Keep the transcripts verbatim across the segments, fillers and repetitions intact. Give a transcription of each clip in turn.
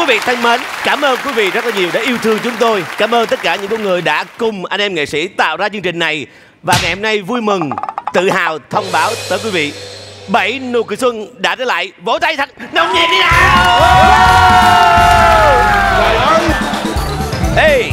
quý vị thân mến, cảm ơn quý vị rất là nhiều đã yêu thương chúng tôi. Cảm ơn tất cả những con người đã cùng anh em nghệ sĩ tạo ra chương trình này. Và ngày hôm nay vui mừng, tự hào thông báo tới quý vị, bảy nụ cười xuân đã trở lại. Vỗ tay thật nồng nhiệt đi nào. Trời ơi. Hey.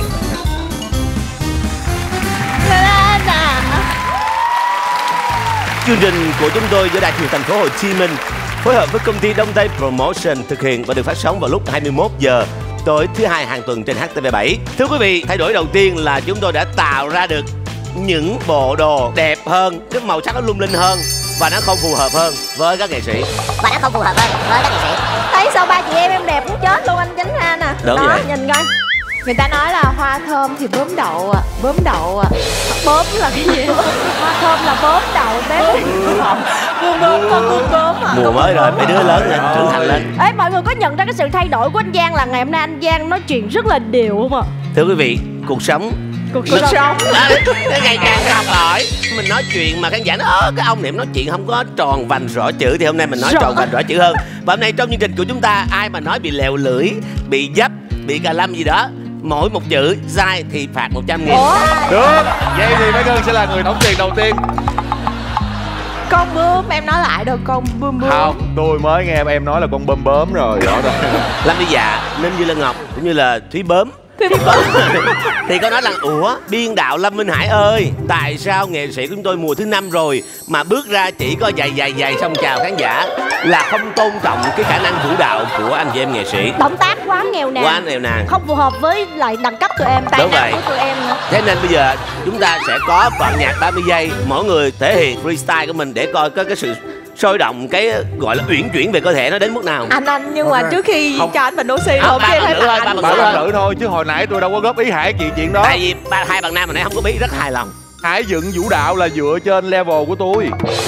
Chương trình của chúng tôi do Đài truyền thành phố Hồ Chí Minh phối hợp với công ty Đông Tây Promotion thực hiện và được phát sóng vào lúc hai mươi mốt giờ tối thứ hai hàng tuần trên H T V bảy. Thưa quý vị, thay đổi đầu tiên là chúng tôi đã tạo ra được những bộ đồ đẹp hơn, cái màu sắc nó lung linh hơn và nó không phù hợp hơn với các nghệ sĩ. Và nó không phù hợp hơn với các nghệ sĩ. Thấy sao ba chị em em đẹp muốn chết luôn anh Chánh Ha nè. Đúng đó, vậy. Nhìn coi. Người ta nói là hoa thơm thì bướm đậu à, bướm đậu à. Bướm là cái gì? Hoa thơm là bướm đậu bé. Bướm bướm con bướm bướm à. Mùa mới rồi, mấy đứa lớn lên, trưởng thành lên. Ê, mọi người có nhận ra cái sự thay đổi của anh Giang là ngày hôm nay anh Giang nói chuyện rất là đều không ạ? Thưa quý vị, cuộc sống Cuộc sống à, cái ngày càng học hỏi. Mình nói chuyện mà khán giả nói ơ cái ông này nói chuyện không có tròn vành rõ chữ, thì hôm nay mình nói Rõ. tròn vành rõ chữ hơn. Và hôm nay trong chương trình của chúng ta, ai mà nói bị lèo lưỡi, bị dấp, bị cà lâm gì đó, mỗi một chữ sai thì phạt một trăm nghìn. Được, vậy thì Mai Ngân sẽ là người đóng tiền đầu tiên. Con bướm, em nói lại đâu con bướm bướm. Không, tôi mới nghe em nói là con bơm bướm rồi. Rõ rồi. Lâm Đi Dạ, Ninh Như Lân Ngọc cũng như là Thúy Bướm Thúy Bướm. thì có nói là ủa biên đạo Lâm Minh Hải ơi, tại sao nghệ sĩ của chúng tôi mùa thứ năm rồi mà bước ra chỉ có giày giày giày xong chào khán giả, là không tôn trọng cái khả năng vũ đạo của anh chị em nghệ sĩ. Động tác quá nghèo nàn, Quá nghèo nàn, không phù hợp với lại đẳng cấp tụi em, tài Đúng năng vậy. của tụi em nữa. Thế nên bây giờ chúng ta sẽ có đoạn nhạc ba mươi giây, mỗi người thể hiện freestyle của mình để coi có cái sự sôi động, cái gọi là uyển chuyển về cơ thể nó đến mức nào. Anh anh nhưng mà trước khi Không. cho anh bình oxy À, không ba kia bằng thấy nữa thôi, bạn ba anh. bằng Bà nữa làm thôi. nữ thôi chứ hồi nãy tôi đâu có góp ý Hải chuyện chuyện đó. Tại vì ba, hai bạn nam hồi nãy không có biết, rất hài lòng. Hải dựng vũ đạo là dựa trên level của tôi.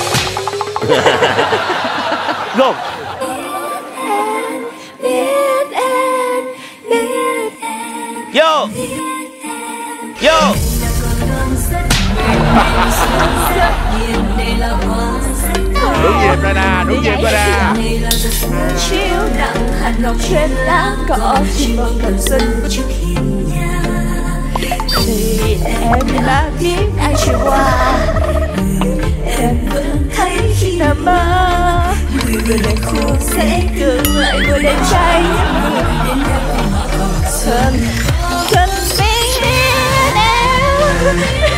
Go. Vô. Vô. Đúng nhịp rồi nè, đúng nhịp rồi nè. Chiếu nặng hạt ngọc trên lá cỏ, chim bông cần xuân trước hiên nhà. Thì em đã biết ai trôi qua, em vẫn thấy khi nằm mơ. Người đẹp khu sẽ cưỡng lại ngôi đêm trai thân thân biết em.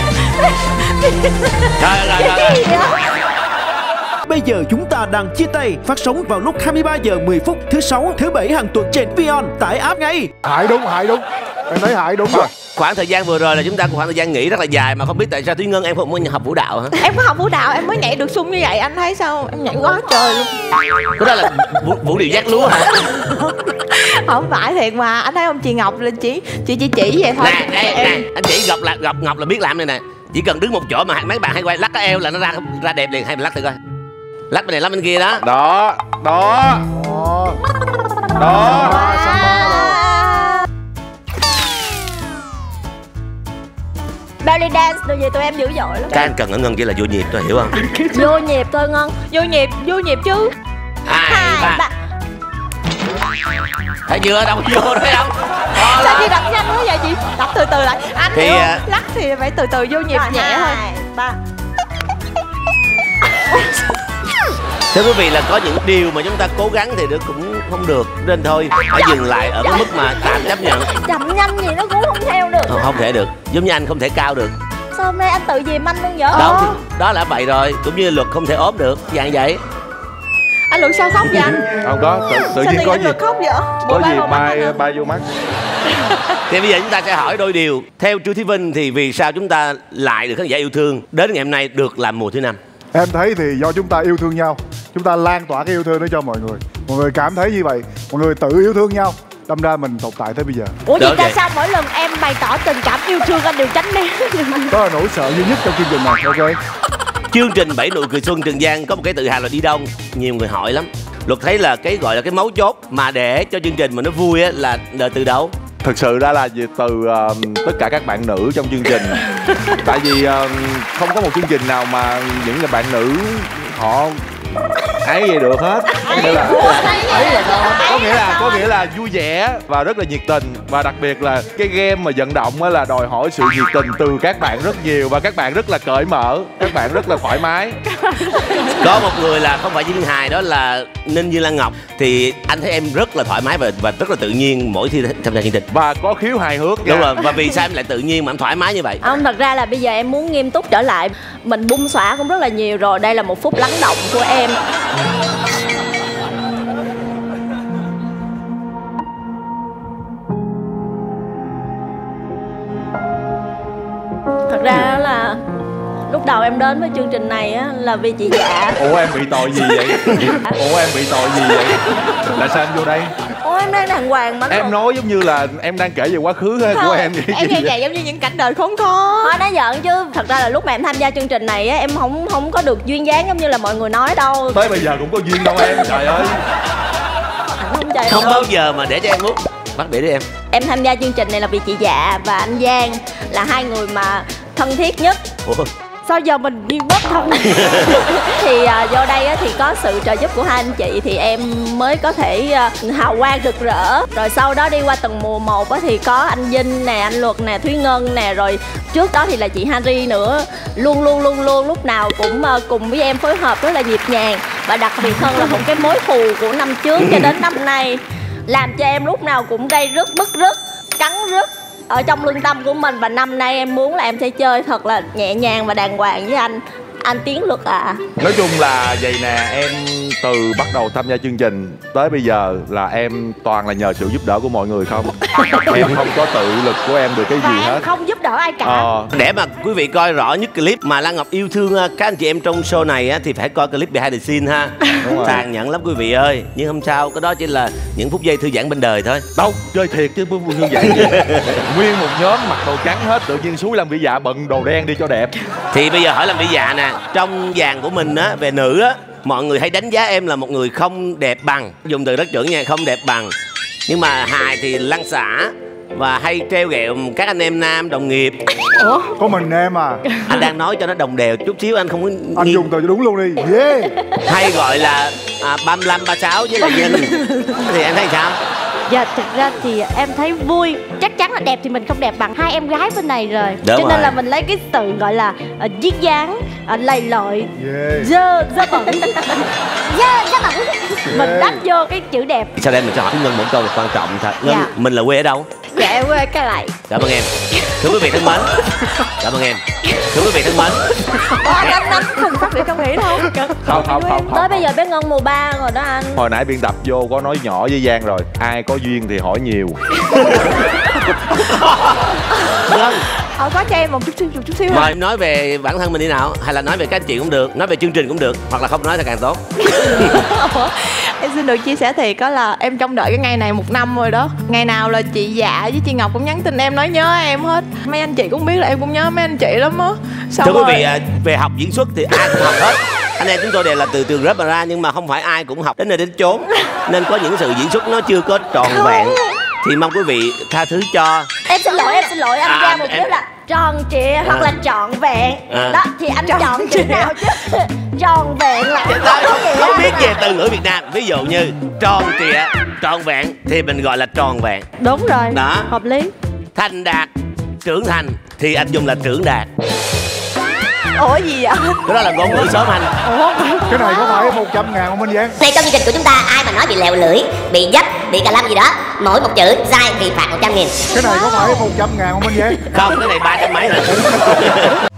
Rồi rồi rồi rồi. Bây giờ chúng ta đang chia tay, phát sóng vào lúc hai mươi ba giờ mười phút thứ sáu, thứ bảy hàng tuần trên Vion, tải app ngay. Hải đúng, Hải đúng. Em thấy Hải đúng rồi. Khoảng thời gian vừa rồi là chúng ta có khoảng thời gian nghỉ rất là dài mà không biết tại sao Thúy Ngân em không có học vũ đạo hả? Em có học vũ đạo em mới nhảy được sung như vậy, anh thấy sao? Em nhảy quá trời luôn. Cái đó là vũ, vũ điệu giác lúa hả? Không phải thiệt mà, anh thấy không, chị Ngọc là chỉ chị chỉ chỉ vậy thôi. Nè, nè, nè, anh chỉ Ngọc là Ngọc Ngọc là biết làm này nè. Chỉ cần đứng một chỗ mà mấy bạn hay quay lắc cái eo là nó ra ra đẹp liền, hay mình lắc thử coi. Lắc bên này lắc bên kia đó. Đó, đó. Đó. Belly dance đồ gì tụi em dữ dội lắm. Các anh cần ở Ngân chỉ là vô nhịp thôi, hiểu không? Vô nhịp thôi Ngân. Vô nhịp, vô nhịp chứ. Hai, ba. Thấy chưa, đâu vô đấy đâu. Sao chị đập nhanh quá vậy chị? Đập từ từ lại. Anh Thì, hiểu không? à, Lắc thì phải từ từ vô nhịp nhẹ thôi. Ba. Thưa quý vị, là có những điều mà chúng ta cố gắng thì được cũng không được, nên thôi phải dừng lại ở cái mức mà tạm chấp nhận. Chậm nhanh gì nó cũng không theo được. Không, không thể được, giống như anh không thể cao được. Sao hôm nay anh tự dìm anh luôn vậy? Đó, thì, đó là vậy rồi, cũng như luật không thể ốm được, dạng vậy. Anh Luật sao khóc vậy anh? Không có, tự, tự Sao nhiên tự có anh gì. Luật khóc vậy? Có Ba gì vào mắt bay anh hả? bay vô mắt. Thì bây giờ chúng ta sẽ hỏi đôi điều. Theo Trương Thí Vinh thì vì sao chúng ta lại được khán giả yêu thương đến ngày hôm nay được làm mùa thứ năm? Em thấy thì do chúng ta yêu thương nhau, chúng ta lan tỏa cái yêu thương đó cho mọi người. Mọi người cảm thấy như vậy, mọi người tự yêu thương nhau, đâm ra mình tồn tại tới bây giờ. Ủa vậy Được tại vậy. sao mỗi lần em bày tỏ tình cảm yêu thương anh đều tránh né? Đó là nỗi sợ duy nhất trong chương trình này, ok? Chương trình Bảy Nụ Cười Xuân Trường Giang có một cái tự hào là đi đông. Nhiều người hỏi lắm. Luật thấy là cái gọi là cái mấu chốt mà để cho chương trình mà nó vui á là đợi từ đâu? Thực sự ra là từ uh, tất cả các bạn nữ trong chương trình. Tại vì uh, không có một chương trình nào mà những người bạn nữ họ ấy vậy được hết. Có nghĩa là ấy là sao? Có nghĩa là có nghĩa là vui vẻ và rất là nhiệt tình, và đặc biệt là cái game mà vận động á là đòi hỏi sự nhiệt tình từ các bạn rất nhiều, và các bạn rất là cởi mở, các bạn rất là thoải mái. Có một người là không phải diễn viên hài, đó là Ninh Như Lan Ngọc, thì anh thấy em rất là thoải mái và và rất là tự nhiên mỗi khi tham gia chương trình, và có khiếu hài hước. Đúng rồi. Và vì sao em lại tự nhiên mà em thoải mái như vậy? Không, thật ra là bây giờ em muốn nghiêm túc trở lại. Mình bung xõa cũng rất là nhiều rồi. Đây là một phút lắng động của em. Thật ra là lúc đầu em đến với chương trình này á là vì chị Dạ. Ủa em bị tội gì vậy? Ủa em bị tội gì vậy? Là sao em vô đây? Ủa em đang đàng hoàng mà. Em nói giống như là em đang kể về quá khứ của Không, em vậy. em nghe vậy giống như những cảnh đời khốn khó. Thôi nói giỡn chứ. Thật ra là lúc mà em tham gia chương trình này á, em không không có được duyên dáng giống như là mọi người nói đâu. Tới bây giờ cũng có duyên đâu em, trời ơi. Không, trời Không ơi. bao giờ mà để cho em hút. Bắt để đi em. Em tham gia chương trình này là vì chị Dạ và anh Giang là hai người mà thân thiết nhất. Ủa? Sao giờ mình đi bớt thân? Thì uh, vô đây á, thì có sự trợ giúp của hai anh chị thì em mới có thể uh, hào quang rực rỡ. Rồi sau đó đi qua từng mùa một á, thì có anh Vinh nè, anh Luật nè, Thúy Ngân nè. Rồi trước đó thì là chị Harry nữa. Luôn luôn luôn luôn lúc nào cũng uh, cùng với em phối hợp rất là nhịp nhàng. Và đặc biệt hơn là một cái mối thù của năm trước cho đến năm nay làm cho em lúc nào cũng gây rứt bứt rứt, cắn rứt ở trong lương tâm của mình. Và năm nay em muốn là em sẽ chơi thật là nhẹ nhàng và đàng hoàng với anh anh Tiến Luật à. Nói chung là vậy nè, em từ bắt đầu tham gia chương trình tới bây giờ là em toàn là nhờ sự giúp đỡ của mọi người không. Em không có tự lực của em được cái gì Và hết. em không giúp đỡ ai cả. Ờ. Để mà quý vị coi rõ nhất clip mà Lan Ngọc yêu thương uh, các anh chị em trong show này á, thì phải coi clip behind the scene ha. Đúng rồi. Tàn nhẫn lắm quý vị ơi. Nhưng không sao, cái đó chỉ là những phút giây thư giãn bên đời thôi. Đâu, chơi thiệt chứ不như vậy. Nguyên một nhóm mặc đồ trắng hết, tự nhiên Suối làm vị dạ bận đồ đen đi cho đẹp. Thì bây giờ hỏi làm vị dạ nè, trong dàn của mình á, về nữ á, mọi người hay đánh giá em là một người không đẹp bằng, dùng từ rất chuẩn nha, không đẹp bằng. Nhưng mà hài thì lăn xả và hay trêu ghẹo các anh em nam đồng nghiệp. Ủa? Có mình em à. Anh đang nói cho nó đồng đều chút xíu, anh không có Anh nghi- dùng từ cho đúng luôn đi. Yeah. hay gọi là à, ba mươi lăm, ba mươi sáu với lại Vinh. Thì em thấy sao? Dạ thực ra thì em thấy vui. Chắc chắn là đẹp thì mình không đẹp bằng hai em gái bên này rồi. Đúng Cho nên rồi. là mình lấy cái từ gọi là uh, duyên dáng, uh, lầy lội, Yeah. dơ, dơ bẩn. Dơ, dơ bẩn. Mình đắp vô cái chữ đẹp. Sau đây mình sẽ hỏi Ngân một câu là quan trọng thật. Ngân, Dạ. mình là quê ở đâu? Dạ em quê Cái Lậy. Cảm ơn em. Thưa quý vị thân mến. Cảm ơn em. Thưa quý vị thân mến. Anh đánh đánh không phát để không nghĩ đâu. Không, không, không, Tới không. bây giờ bé Ngân mùa ba rồi đó anh. Hồi nãy biên tập vô có nói nhỏ với Giang rồi, ai có duyên thì hỏi nhiều. Ngân, Ờ có cho em một chút xíu, một chút xíu. mời em nói về bản thân mình đi nào. Hay là nói về các anh chị cũng được, nói về chương trình cũng được. Hoặc là không nói thì càng tốt. Em xin được chia sẻ thiệt đó là em trông đợi cái ngày này một năm rồi đó. Ngày nào là chị Dạ với chị Ngọc cũng nhắn tin em nói nhớ em hết. Mấy anh chị cũng biết là em cũng nhớ mấy anh chị lắm á. Thưa quý vị, à, về học diễn xuất thì ai cũng học hết. Anh em chúng tôi đều là từ trường rớp mà ra, nhưng mà không phải ai cũng học đến nơi đến chốn. Nên có những sự diễn xuất nó chưa có tròn vẹn. Thì mong quý vị tha thứ cho. Em xin lỗi, em xin lỗi anh À, ra một em- chút là tròn trịa hoặc là trọn vẹn. À. Đó thì anh chọn chữ nào chứ? Tròn vẹn là Tôi có nghĩa không là- biết về từ ngữ Việt Nam. Ví dụ như tròn trịa, tròn vẹn thì mình gọi là tròn vẹn. Đúng rồi. Đó. Hợp lý. Thành đạt, trưởng thành thì anh dùng là trưởng đạt. Ủa gì vậy? Cái đó là ngôn ngữ sớm anh. Cái này có phải một trăm ngàn không anh Giang? Này trong chương trình của chúng ta ai mà nói bị lèo lưỡi, bị dấp, bị cà lâm gì đó, mỗi một chữ sai thì phạt một trăm nghìn. Cái này có phải một trăm ngàn không anh Giang? Không, cái này ba trăm mấy rồi.